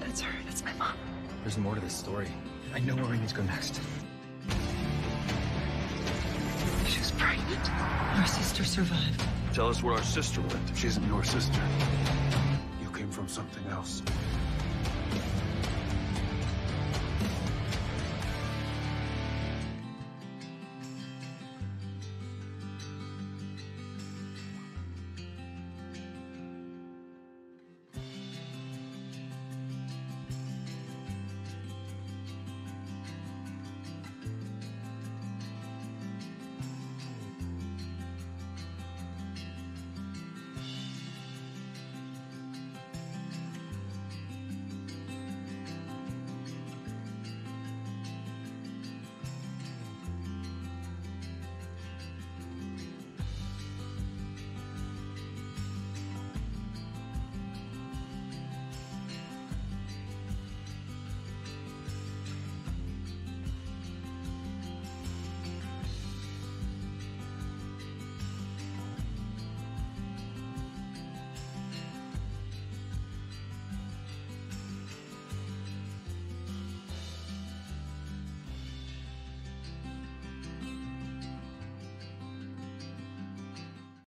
That's her. That's my mom. There's more to this story. I know where we need to go next. She was pregnant. Our sister survived. Tell us where our sister went. She isn't your sister. You came from something else.